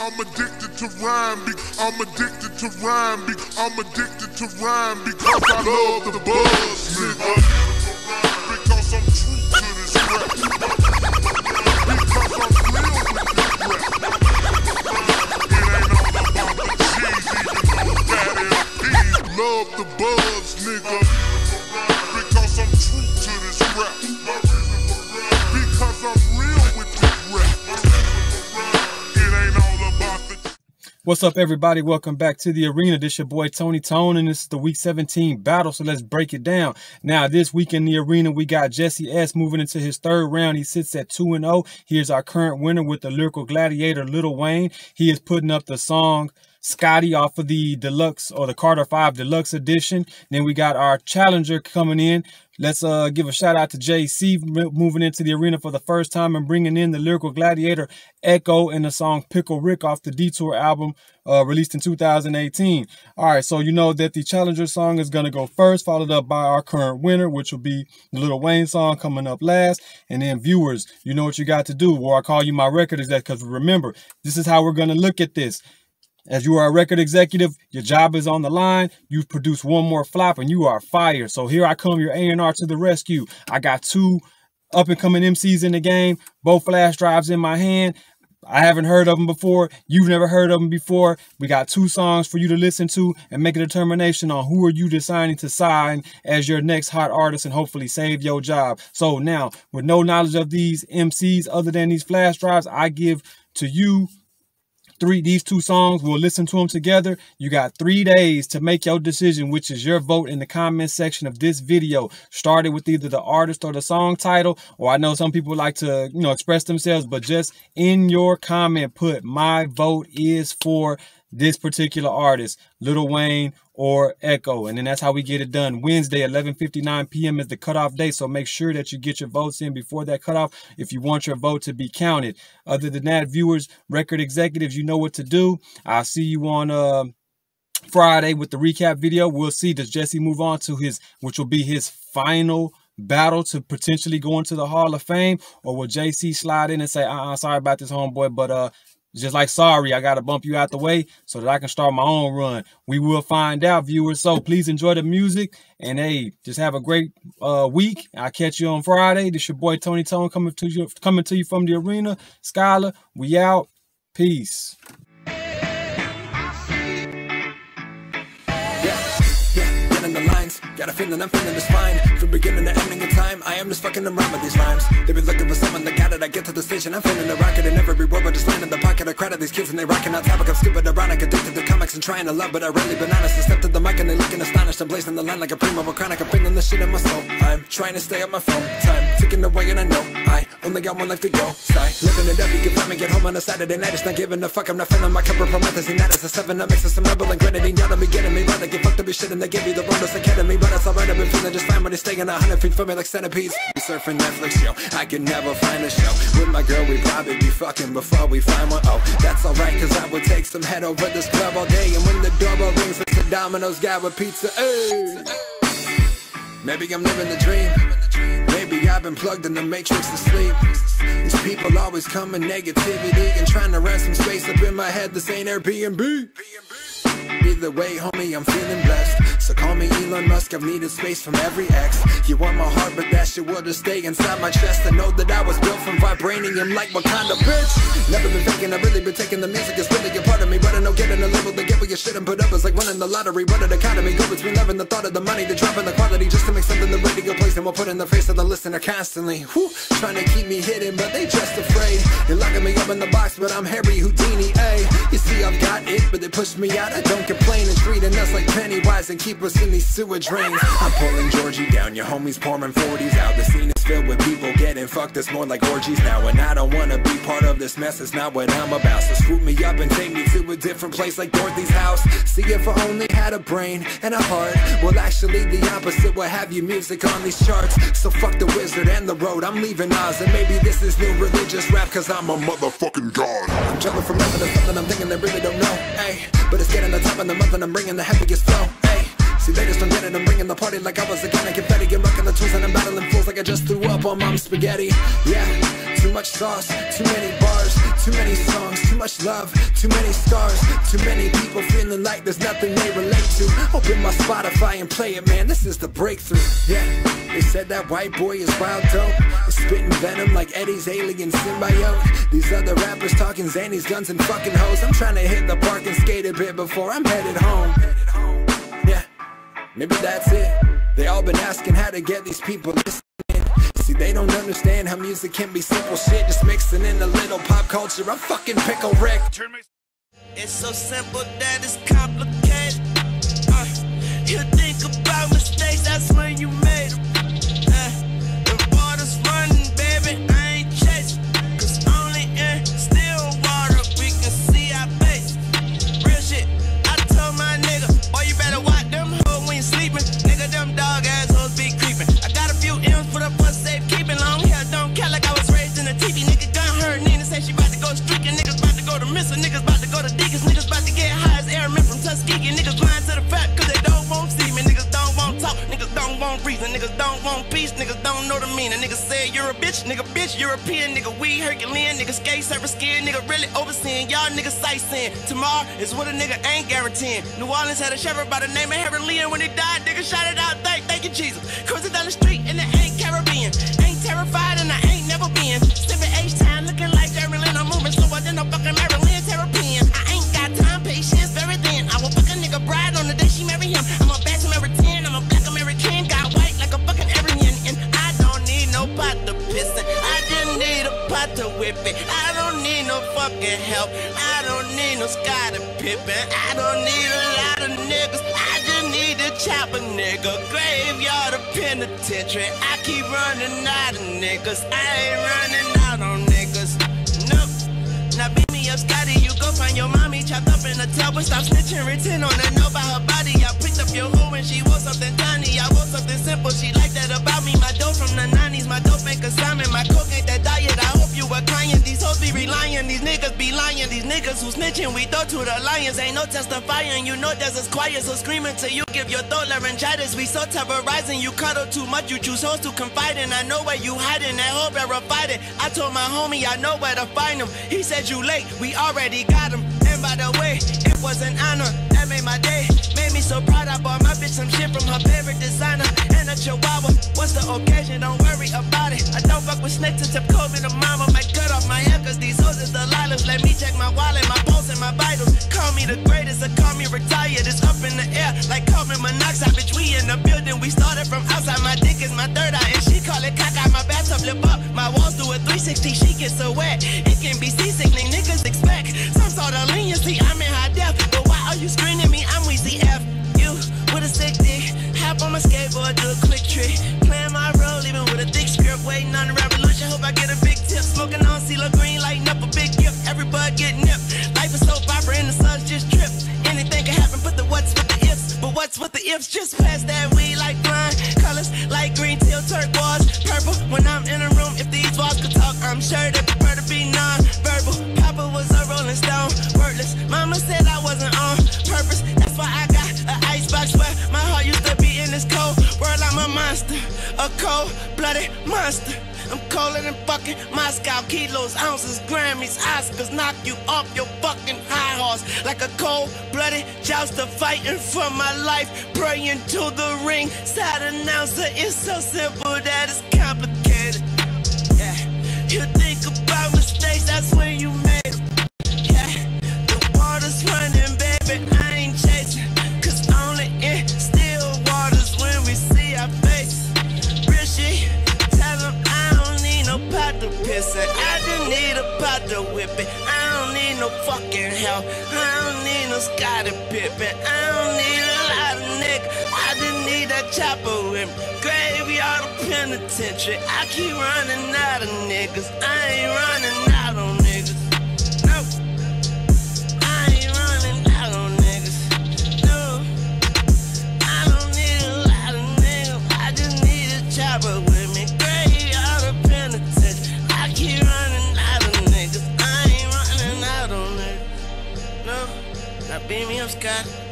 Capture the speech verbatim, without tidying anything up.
I'm addicted to rhyme. I'm addicted to rhyme. I'm addicted to rhyme because I love the buzz, nigga. Because I'm true to this rap. Because I'm real with this rap. It ain't all about the G's, even though that L Ps love the buzz, nigga. Because I'm true to this rap. Because I'm real with this rap. It ain't all about the... What's up, everybody? Welcome back to the arena. This your boy Tony Tone, and this is the week seventeen battle. So let's break it down. Now, this week in the arena, we got Jesse S moving into his third round. He sits at two and oh. Here's our current winner with the Lyrical Gladiator, Lil Wayne. He is putting up the song Scottie off of the deluxe or the Carter five deluxe edition. Then we got our challenger coming in. Let's uh give a shout out to J C moving into the arena for the first time and bringing in the Lyrical Gladiator, Ekoh, and the song Pickle off the Detour album uh released in two thousand eighteen. All right, so you know that the challenger song is going to go first, followed up by our current winner, which will be the Lil Wayne song coming up last. And then viewers, you know what you got to do, or I call you my record exec, because remember, this is how we're going to look at this. As you are a record executive, your job is on the line. You've produced one more flop and you are fired. So here I come, your A and R to the rescue. I got two up and coming M Cs in the game, both flash drives in my hand. I haven't heard of them before. You've never heard of them before. We got two songs for you to listen to and make a determination on who are you deciding to sign as your next hot artist and hopefully save your job. So now, with no knowledge of these M Cs other than these flash drives, I give to you Three, these two songs. We'll listen to them together. You got three days to make your decision, which is your vote in the comment section of this video. Start it with either the artist or the song title, or I know some people like to, you know, express themselves, but just in your comment, put my vote is for this particular artist, Lil Wayne or Ekoh. And then that's how we get it done. Wednesday, eleven fifty-nine p m is the cutoff date. So make sure that you get your votes in before that cutoff if you want your vote to be counted. Other than that, viewers, record executives, you know what to do. I'll see you on uh, Friday with the recap video. We'll see, does Jesse move on to his, which will be his final battle to potentially go into the Hall of Fame, or will J C slide in and say, uh-uh, sorry about this, homeboy, but uh just like sorry, I got to bump you out the way so that I can start my own run. We will find out, viewers. So please enjoy the music. And hey, just have a great uh, week. I'll catch you on Friday. This your boy Tony Tone coming to you, coming to you from the arena. Skylar, we out. Peace. Got a feeling I'm feeling this fine. From beginning to ending in time, I am just fucking around with these rhymes. They've been looking for someone that got it. I get to the station, I'm feeling the rocket in every word, but just land in the pocket. I credit these kids and they rocking on topic. I'm stupid, ironic, addicted to comics and trying to love, but I rarely been honest. I step to the mic and they looking astonished. I'm blazing the line like a primo of chronic. I'm feeling this shit in my soul. I'm trying to stay on my phone. Time ticking away and I know I only got one life to go. Stay living it up, you can find me, get home on a Saturday night. It's not giving a fuck, I'm not filling my cup of promethazine. That is a seven, I mix with some rebel and grenadine. Y'all don't be getting me right, I get fucked to be shit and they give you the bonus academy. But it's alright, I've been feeling just fine when it's staying a hundred feet from me like centipedes. We surfing Netflix, yo, I can never find a show. With my girl, we probably be fucking before we find one. Oh, that's alright, cause I would take some head over this club all day. And when the doorbell rings, it's the Domino's guy with pizza. Hey. Maybe I'm living the dream. Maybe I've been plugged in the matrix to sleep. These people always come in negativity and trying to rent some space up in my head. This ain't Airbnb. Either way, homie, I'm feeling blessed. So call me Elon Musk, I've needed space from every ex. You want my heart, but that shit will just stay inside my chest. I know that I was built from vibranium like Wakanda, bitch. Never been faking, I've really been taking the music. It's really a part of me, but I know getting a label to get what you shouldn't put up is like winning the lottery. What an economy, go between love and the thought of the money, to dropping the quality just to make something the radio plays. And we'll put in the face of the listener constantly. Whew, trying to keep me hidden, but they just afraid. You're locking me up in the box, but I'm Harry Houdini, ayy. You see, I've got it, but they pushed me out, I don't complain. And treating us like Pennywise and keep us in these sewer drains. I'm pulling Georgie down, your homies pouring forties out. The scene is filled with people getting fucked, it's more like orgies now. And I don't wanna be part of this mess, it's not what I'm about. So swoop me up and take me to a different place like Dorothy's house. See, if I only had a brain and a heart, well actually the opposite would have you music on these charts. So fuck the wizard and the road, I'm leaving Oz. And maybe this is new religious rap, cause I'm a motherfucking god. I'm jumping from nothing to something, I'm thinking they really don't know, ayy. But it's getting the top of the month and I'm bringing the heaviest flow, ayy. See, they just don't get it, I'm bringing the party like I was a gun. I confetti and rocking the tools and I'm battling fools like I just threw up on mom's spaghetti. Yeah, too much sauce, too many bars, Too many songs, too much love, too many scars. Too many people feeling like there's nothing they relate to. Open my Spotify and play it, man, this is the breakthrough. Yeah, they said that white boy is wild dope, spitting venom like Eddie's alien symbiote. These other rappers talking zanies, guns, and fucking hoes. I'm trying to hit the park and skate a bit before I'm headed home. Yeah, maybe that's it. They all been asking how to get these people listening. See, they don't understand how music can be simple shit, just mixing in a little pop culture. I'm fucking Pickle Rick. It's so simple that it's complicated. Uh, you think about mistakes, that's when you made them. Uh, the water's running, baby, I ain't chasing. Cause only in still water we can see our face. Real shit, I told my nigga, boy, you better watch them hoes when you sleeping. Nigga, them dog ass hoes be creeping. I got a few M's for the bus safe keeping. Long hair don't care like I was raised in a T V. Nigga gun her, Nina say she about to go streaking. Niggas about to go to missile, niggas about to go to deacons. Niggas about to get high as airmen from Tuskegee. Niggas blind to the fact cause they don't want see me. Niggas don't want talk, niggas don't want reason. Niggas don't want peace, niggas don't know the meaning. Niggas say you're a bitch, nigga bitch, European. Nigga we Herculean, nigga skate surfer skin. Nigga really overseeing, y'all niggas sightseeing. Tomorrow is what a nigga ain't guaranteeing. New Orleans had a shepherd by the name of Harry Lee, and when he died, nigga shot it out, thank, thank you Jesus. Cruising down the street and it ain't Caribbean. Ain't terrified and I ain't never been. Sipping H-Time looking like Jerry Lynn. I'm moving slower than a fucking Maryland Terrapin. I ain't got time, patience, very thin. I will fuck a nigga bride on the day she marry him. I'm a bad Samaritan, I'm a black American. Got white like a fucking Aryan. And I don't need no pot to piss in. I just need a pot to whip it. I don't need no fucking help. I don't need no Scottie Pippen. I don't need a lot of niggas. I just need to chop a nigga. Graveyard of penitentiary. I keep running out of niggas. I ain't running out on niggas. Nope. Now beat me up, Scottie. You go find your mommy chopped up in a tub. But stop snitching, return on her, know about her body. I picked up your hoe and she wants something tiny. I want something simple. She like that about me. My dough from the nineties. My dope make a salmon. My coke ain't that diet. I hope you were crying. These hoes be relying. These niggas be lying. These niggas who snitching. We throw to the lions. Ain't no testifying. You know that's as quiet. So screaming till you give your throat laryngitis. We so terrorizing. You cuddle too much. You choose hoes to confide in. I know where you hiding. That hoe verified it. I told my homie I know where to find him. He said you late. We already got him. And by the way, it was an honor. That made my day. Made me so proud. I bought my bitch some shit from her favorite designer. And a chihuahua. What's the occasion? Don't worry about it. I don't fuck with snakes until COVID or mama might cut off my hair. Cause these hoes is the lilas. Let me check my wallet, my pulse, and my vitals. Call me the greatest or call me retired. It's up in the air like carbon monoxide. Bitch, we in the building. We started from outside. My dick is my third eye. And she call it caca. My bathtub lip up. My walls do a three sixty. She gets so wet. It can be seasickening. Niggas expect some sort of leniency. I'm in high def. But why are you screaming me? I'm Weezy F. You with a sick dick. Hop on my skateboard, do a quick trick. Playing my role, even with a thick script. Waiting on the revolution, hope I get a big tip. Smoking on CeeLo Green, lighting up a big gift. Everybody get nipped. Life is so vibrant, the sun's just tripped. Anything can happen, but the what's with the ifs. But what's with the ifs? Just pass that weed like flying colors, like green, teal, turquoise, purple. When I'm in a room, if these walls could talk, I'm sure they prefer to be non-verbal. Papa was a rolling stone, wordless. Mama said I wasn't on purpose. That's why I got an icebox where my heart used to be in this cold world. I'm a monster, a cold-blooded monster. I'm colder than fucking Moscow. Kilos, ounces, Grammys, Oscars. Knock you off your fucking high horse. Like a cold-blooded jouster fighting for my life. Praying to the ring. Side announcer. It's so simple that it's complicated. Yeah. You think about mistakes, that's when you made them. Yeah. The water's running, baby. I ain't chasing. Cause only in still waters when we see our face. Real shit. Tell them I don't need no pot to piss in. I just need a pot to whip it. I don't need no fucking help. I don't need no Scottie Pippen. I don't need a lot of niggas. I just need that chopper with me. Graveyard of penitentiary. I keep running out of niggas. I ain't running out on niggas. No. I ain't running out on niggas. No. I don't need a lot of niggas. I just need a chopper with me. Graveyard of penitentiary. I keep running out of niggas. I ain't running out on niggas. No. Now beat me up, Scott.